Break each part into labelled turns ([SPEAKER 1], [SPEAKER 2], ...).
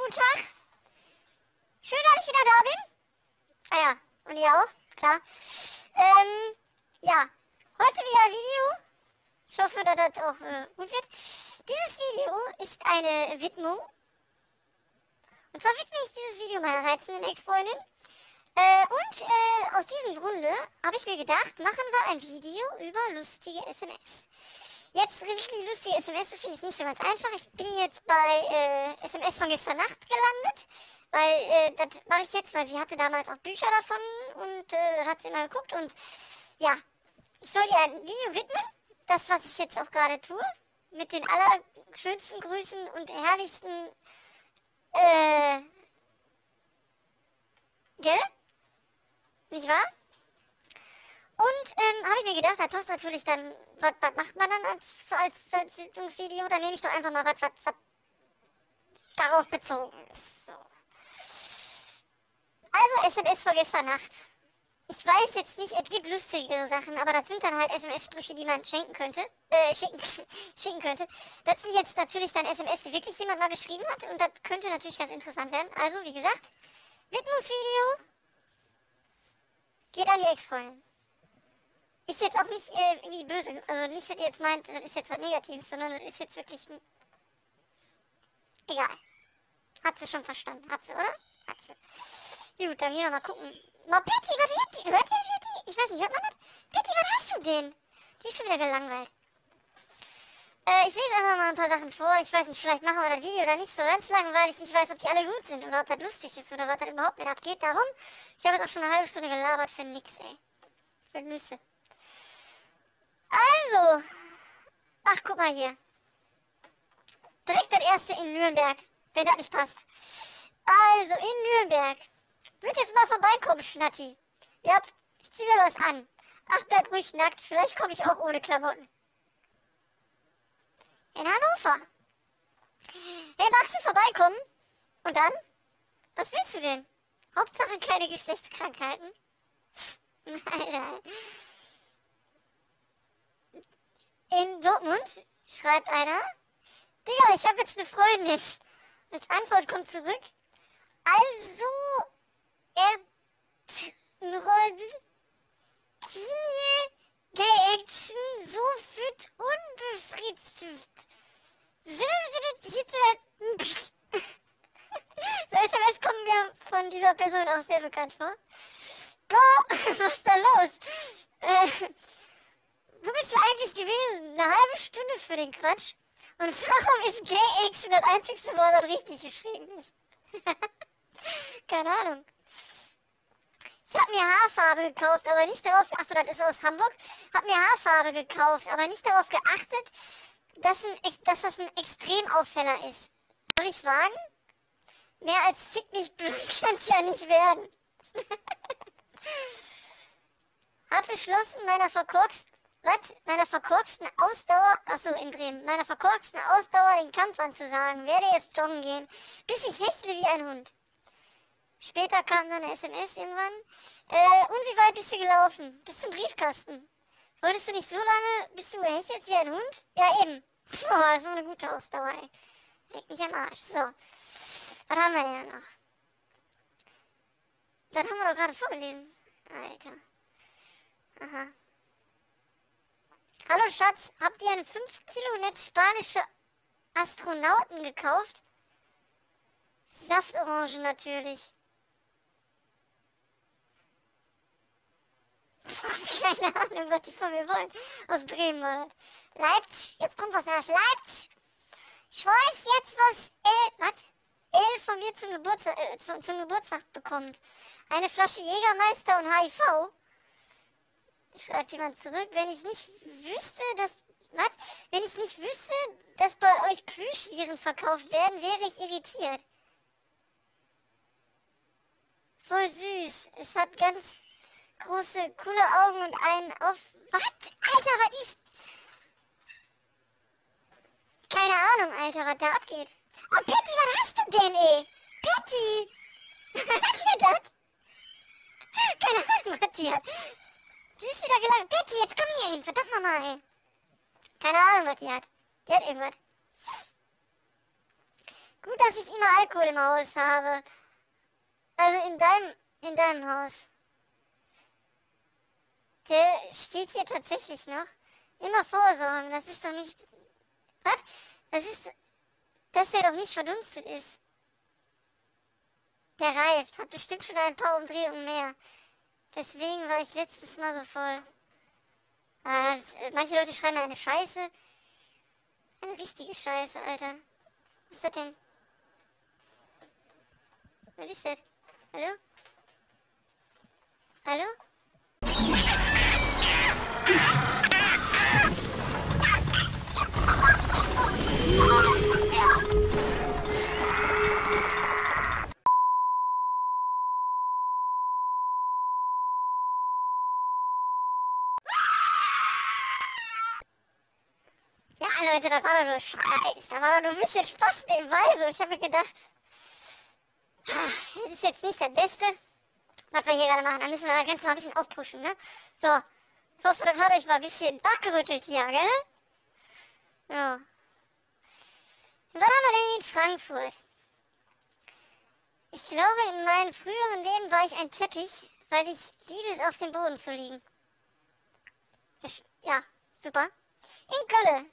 [SPEAKER 1] guten Tag. Schön, dass ich wieder da bin. Ah ja, und ihr auch, klar. Ja, heute wieder ein Video. Ich hoffe, dass das auch gut wird. Dieses Video ist eine Widmung. Und zwar widme ich dieses Video meiner reizenden Ex-Freundin. Aus diesem Grunde habe ich mir gedacht, machen wir ein Video über lustige SMS. Jetzt wirklich lustige SMS zu finden ist nicht so ganz einfach. Ich bin jetzt bei SMS von gestern Nacht gelandet. Weil das mache ich jetzt, weil sie hatte damals auch Bücher davon und hat sie immer geguckt. Und ja, ich soll ihr ein Video widmen. Das, was ich jetzt auch gerade tue. Mit den allerschönsten Grüßen und herrlichsten gell? Nicht wahr? Und habe ich mir gedacht, da passt natürlich dann, was macht man dann als Veröffentlichungsvideo? Dann nehme ich doch einfach mal was darauf bezogen ist. So. Also SMS von gestern Nacht. Ich weiß jetzt nicht, es gibt lustigere Sachen, aber das sind dann halt SMS-Sprüche, die man schicken könnte. Das sind jetzt natürlich dann SMS, die wirklich jemand mal geschrieben hat und das könnte natürlich ganz interessant werden. Also, wie gesagt, Widmungsvideo geht an die Ex-Freundin. Ist jetzt auch nicht irgendwie böse, also nicht, dass ihr jetzt meint, das ist jetzt was Negatives, sondern das ist jetzt wirklich egal. Hat sie schon verstanden, hat sie, oder? Hat sie. Gut, dann gehen wir mal gucken. Mal Betty, hört ihr Betty? Ich weiß nicht, hört man das? Betty, was hast du denn? Die ist schon wieder gelangweilt. Ich lese einfach mal ein paar Sachen vor. Ich weiß nicht, vielleicht machen wir das Video oder nicht so ganz lang, weil ich nicht weiß, ob die alle gut sind oder ob das lustig ist oder was das überhaupt nicht abgeht. Darum, ich habe jetzt auch schon eine halbe Stunde gelabert für nix, ey. Für Nüsse. Also, ach, guck mal hier. Direkt das erste in Nürnberg, wenn das nicht passt. Also, in Nürnberg. Wird jetzt mal vorbeikommen, Schnatti. Ja, ich zieh mir was an. Ach, bleib ruhig nackt, vielleicht komme ich auch ohne Klamotten. In Hannover. Hey, magst du vorbeikommen? Und dann? Was willst du denn? Hauptsache keine Geschlechtskrankheiten. Alter. In Dortmund schreibt einer, Digga, ich habe jetzt eine Freundin. Als Antwort kommt zurück, also, Gay Action, so fit unbefriedigt. So SMS kommen mir von dieser Person auch sehr bekannt vor. Bro, was ist da los? Wo bist du eigentlich gewesen? Eine halbe Stunde für den Quatsch? Und warum ist Gay Action das einzigste Wort, das richtig geschrieben ist? Keine Ahnung. Ich habe mir Haarfarbe gekauft, aber nicht darauf... Achso, das ist aus Hamburg. Hab mir Haarfarbe gekauft, aber nicht darauf geachtet, dass das ein Extremaufheller ist. Soll ich's wagen? Mehr als fick mich blöd kann's ja nicht werden. Hab beschlossen, meiner verkorksten Ausdauer, achso, in Bremen, meiner verkorksten Ausdauer den Kampf anzusagen, werde jetzt joggen gehen, bis ich hechle wie ein Hund. Später kam dann eine SMS irgendwann. Und wie weit bist du gelaufen? Bis zum Briefkasten. Wolltest du nicht so lange, bis du hechelst wie ein Hund? Ja, eben. Boah, so eine gute Ausdauer, ey. Leg mich am Arsch. So. Was haben wir denn noch? Das haben wir doch gerade vorgelesen. Alter. Aha. Hallo Schatz, habt ihr ein 5 Kilo-Netz spanische Astronauten gekauft? Saftorange natürlich. Keine Ahnung, was die von mir wollen. Aus Bremen war das. Leipzig, jetzt kommt was aus Leipzig. Ich weiß jetzt, was El von mir zum Geburtstag bekommt. Eine Flasche Jägermeister und HIV. Schreibt jemand zurück, wenn ich nicht wüsste, dass bei euch Plüschviren verkauft werden, wäre ich irritiert. Voll süß. Es hat ganz große, coole Augen und einen auf... Was? Alter, was ist... Keine Ahnung, Alter, was da abgeht. Oh, Patty, was hast du denn, ey? Patty! Was ist das? Keine Ahnung, was die hat. Die ist wieder gelangt. Betty, jetzt komm hier hin. Verdammt nochmal, ey. Keine Ahnung, was die hat. Die hat irgendwas. Gut, dass ich immer Alkohol im Haus habe. Also in deinem Haus. Der steht hier tatsächlich noch. Immer vorsorgen, das ist doch nicht... Was? Das ist... Dass der doch nicht verdunstet ist. Der reift, hat bestimmt schon ein paar Umdrehungen mehr. Deswegen war ich letztes Mal so voll. Manche Leute schreiben eine Scheiße. Eine richtige Scheiße, Alter. Was ist das denn? Was ist das? Hallo? Hallo? Ja, Leute, da war doch nur Scheiß. Da war doch nur ein bisschen Spaß nebenbei. So, ich habe mir gedacht, das ist jetzt nicht das Beste, was wir hier gerade machen. Da müssen wir das Ganze noch ein bisschen aufpushen, ne? So, ich hoffe, das hat euch mal ein bisschen wachgerüttelt hier, gell? Ja. Was haben wir denn in Frankfurt? Ich glaube, in meinem früheren Leben war ich ein Teppich, weil ich liebe es, auf dem Boden zu liegen. Ja, super. In Köln.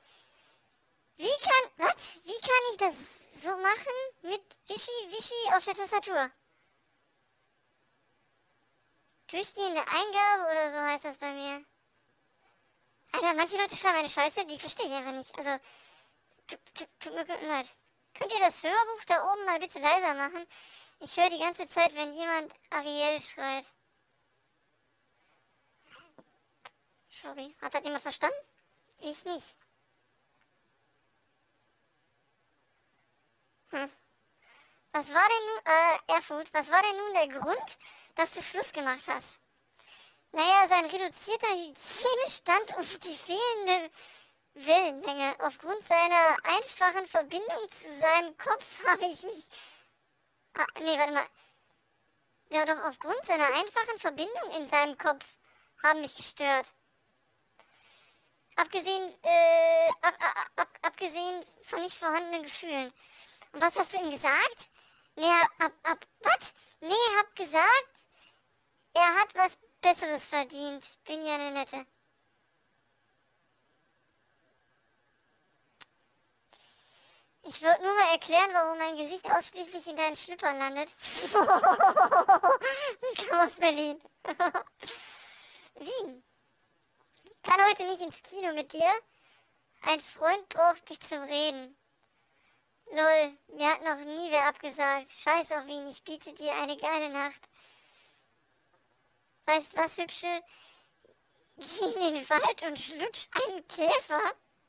[SPEAKER 1] Wie kann ich das so machen mit Wischi auf der Tastatur? Durchgehende Eingabe oder so heißt das bei mir. Alter, manche Leute schreiben eine Scheiße, die verstehe ich einfach nicht. Also, tut mir leid. Könnt ihr das Hörbuch da oben mal bitte leiser machen? Ich höre die ganze Zeit, wenn jemand Ariel schreit. Sorry, hat das jemand verstanden? Ich nicht. Was war denn nun, Erfurt, was war denn nun der Grund, dass du Schluss gemacht hast? Naja, sein reduzierter Hygienestand und die fehlende Wellenlänge. Aufgrund seiner einfachen Verbindung zu seinem Kopf habe ich mich... nee, warte mal. Ja, doch, aufgrund seiner einfachen Verbindung in seinem Kopf haben mich gestört. Abgesehen von nicht vorhandenen Gefühlen. Und was hast du ihm gesagt? Nee, was? Nee, hab gesagt, er hat was Besseres verdient. Bin ja eine Nette. Ich wollte nur mal erklären, warum mein Gesicht ausschließlich in deinen Schlüppern landet. Ich komme aus Berlin. Wien. Kann heute nicht ins Kino mit dir. Ein Freund braucht mich zum Reden. Lol, mir hat noch nie wer abgesagt. Scheiß auf ihn, ich biete dir eine geile Nacht. Weißt was, Hübsche? Geh in den Wald und schlutsch einen Käfer.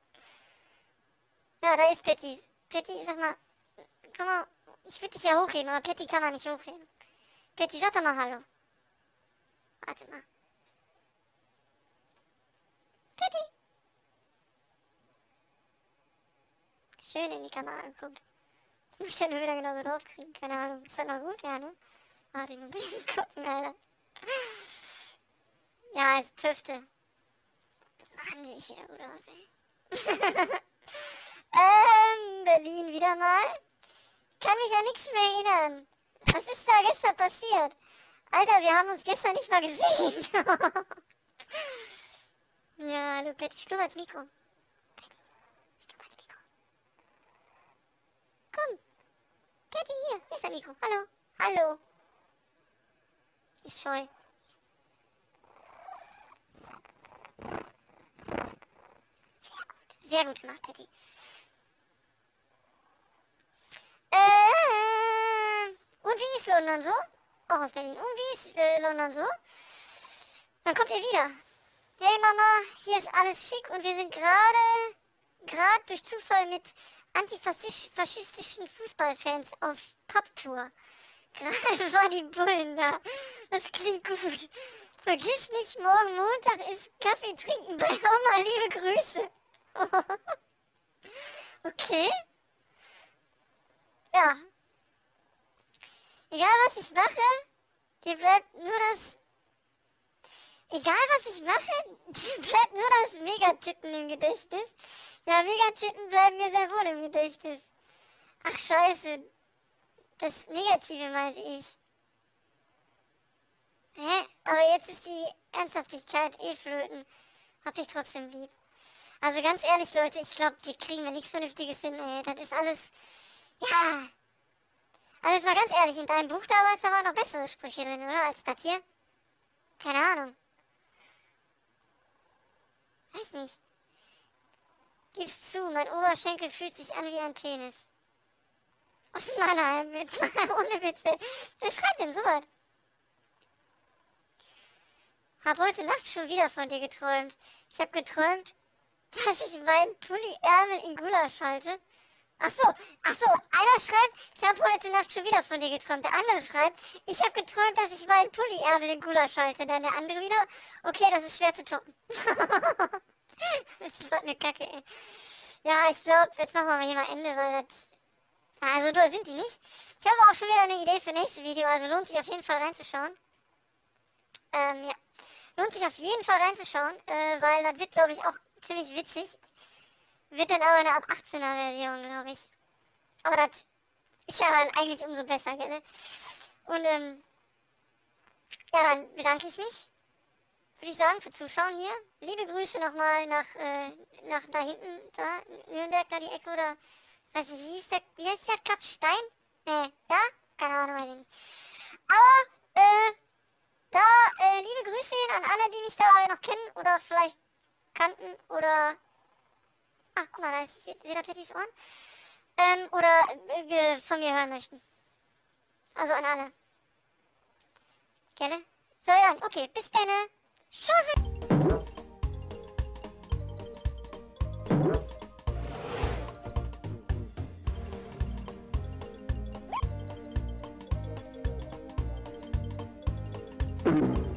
[SPEAKER 1] Ja, da ist Patty. Patty, sag mal, komm mal, ich würde dich ja hochheben, aber Patty kann man nicht hochheben. Patty, sag doch mal Hallo. Warte mal. Patty. Schön in die Kamera anguckt. Das muss ich ja nur wieder genauso draufkriegen. Keine Ahnung. Ist das noch gut? Ja, ne? Warte, ich muss jetzt gucken, Alter. Ja, ist Tüfte. Mann, sehe ich wieder gut aus, ey. Berlin wieder mal. Kann mich an nichts mehr erinnern. Was ist da gestern passiert? Alter, wir haben uns gestern nicht mal gesehen. Ja, hallo Patty, schnurr ins Mikro. Patty, schnurr ins Mikro. Komm. Patty, hier ist das Mikro. Hallo. Hallo. Ist scheu. Sehr gut gemacht, Patty. Und wie ist London so? Auch aus Berlin. Und wie ist London so? Dann kommt ihr wieder. Hey Mama, hier ist alles schick und wir sind gerade durch Zufall mit antifaschistischen Fußballfans auf Pubtour. Gerade waren die Bullen da. Das klingt gut. Vergiss nicht, morgen Montag ist Kaffee trinken bei Oma. Liebe Grüße. Okay. Ja. Egal was ich mache, dir bleibt nur das... Egal was ich mache, dir bleibt nur das Megatitten im Gedächtnis. Ja, Megatitten bleiben mir sehr wohl im Gedächtnis. Ach, scheiße. Das Negative meinte ich. Hä? Aber jetzt ist die Ernsthaftigkeit eh flöten. Hab dich trotzdem lieb. Also ganz ehrlich, Leute, ich glaube, die kriegen wir nichts Vernünftiges hin, ey. Das ist alles... Ja. Also jetzt mal ganz ehrlich, in deinem Buch damals, da waren noch bessere Sprüche drin, oder? Als das hier? Keine Ahnung. Weiß nicht. Gib's zu, mein Oberschenkel fühlt sich an wie ein Penis. Was ist ein Witz? Ohne Witze. Wer schreibt denn sowas? Hab heute Nacht schon wieder von dir geträumt. Ich habe geträumt, dass ich meinen Pulli-Ärmel in Gulasch halte. Ach so, einer schreibt, ich habe heute Nacht schon wieder von dir geträumt. Der andere schreibt, ich habe geträumt, dass ich meinen Pulli-Ärmel in Gulasch halte. Dann der andere wieder, okay, das ist schwer zu toppen. Das ist eine Kacke, ey. Ja, ich glaube, jetzt machen wir mal hier mal Ende, weil das... Also, da sind die nicht. Ich habe auch schon wieder eine Idee für nächstes Video, also lohnt sich auf jeden Fall reinzuschauen. Ja. Lohnt sich auf jeden Fall reinzuschauen, weil das wird, glaube ich, auch ziemlich witzig. Wird dann aber eine ab 18er Version, glaube ich. Aber das ist ja dann eigentlich umso besser, gell? Und, ja, dann bedanke ich mich, würde ich sagen, für Zuschauen hier. Liebe Grüße nochmal nach da hinten, da, Nürnberg, da die Ecke, oder, weiß ich, wie heißt der Kap Stein? Nee, ja? Keine Ahnung, weiß ich nicht. Aber, liebe Grüße an alle, die mich da noch kennen, oder vielleicht kannten, oder, guck mal, da ist Seda Pettys Ohren, oder von mir hören möchten. Also an alle. Gelle? So, ja, okay, bis dann. Tschüssi!